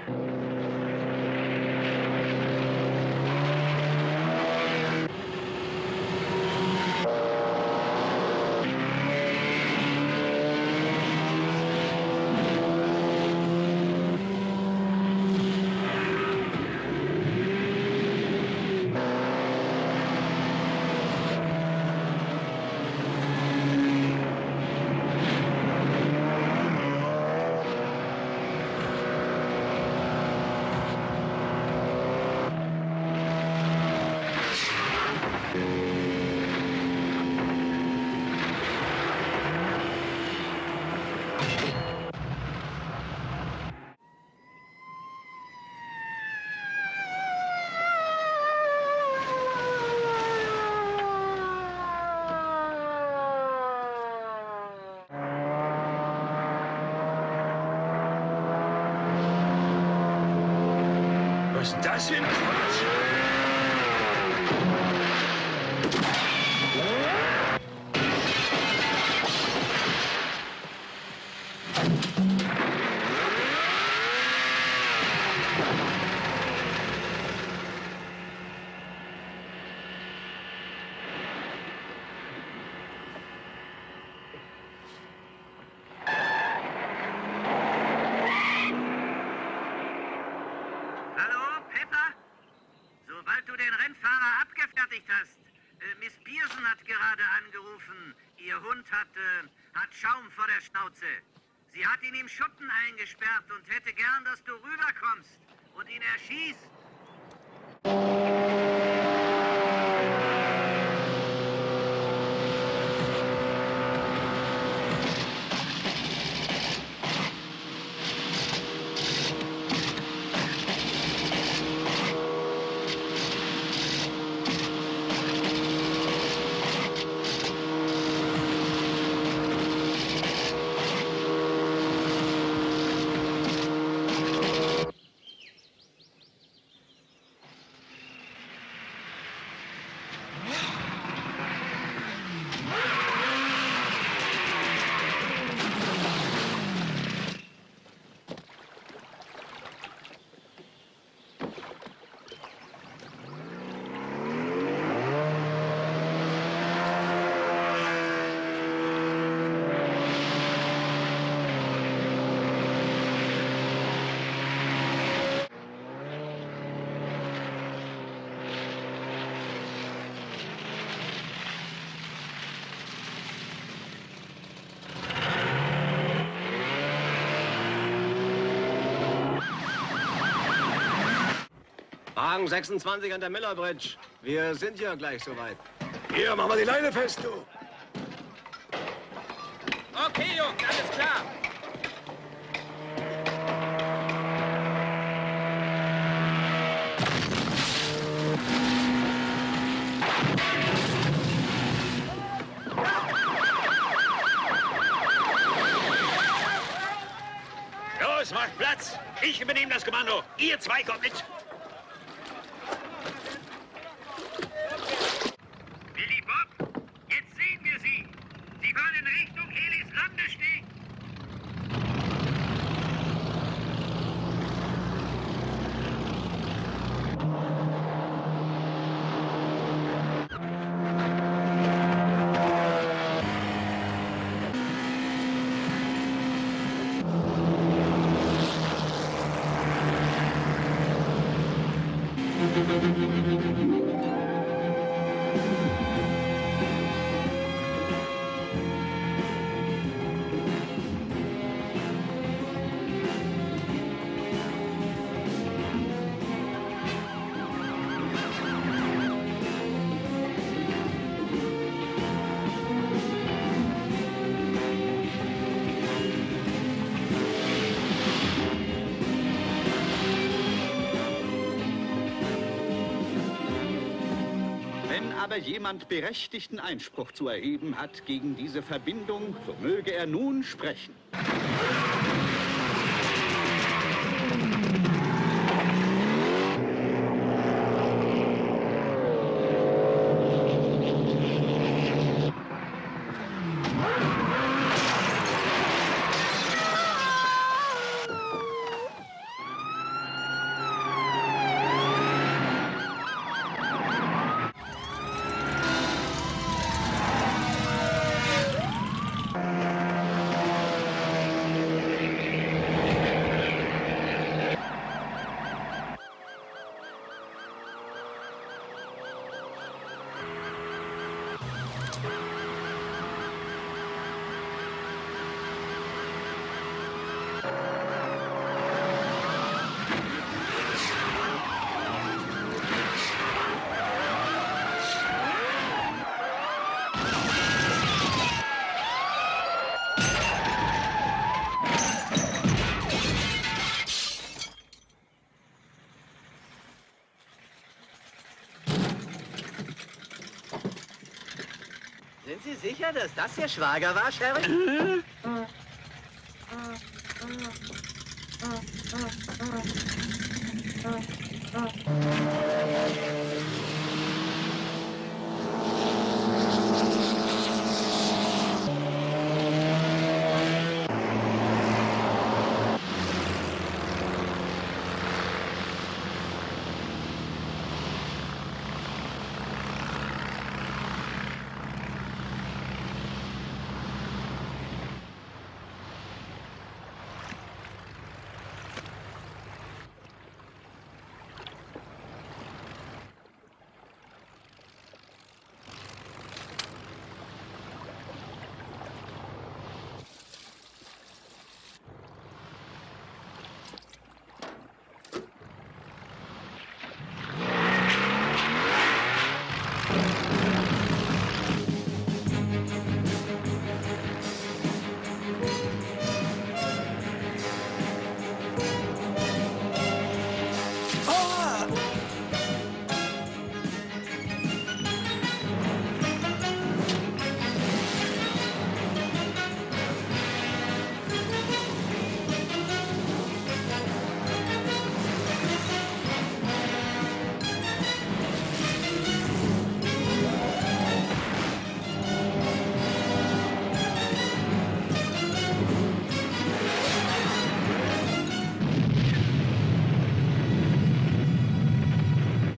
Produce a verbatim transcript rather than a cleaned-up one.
Was ist das für ein Quatsch? Sobald du den Rennfahrer abgefertigt hast. Äh, Miss Pearson hat gerade angerufen. Ihr Hund hat, äh, hat Schaum vor der Schnauze. Sie hat ihn im Schuppen eingesperrt und hätte gern, dass du rüberkommst und ihn erschießt. Wagen sechsundzwanzig an der Miller Bridge. Wir sind ja gleich soweit. Hier, mach mal die Leine fest, du. Okay, Jungs, alles klar. Los, macht Platz. Ich übernehme das Kommando. Ihr zwei kommt mit. Billy Bob, jetzt sehen wir sie. Sie fahren in Richtung Helis Landesteg. Wenn aber jemand berechtigten Einspruch zu erheben hat gegen diese Verbindung, so möge er nun sprechen. Sie sicher, dass das Ihr Schwager war, Sheriff?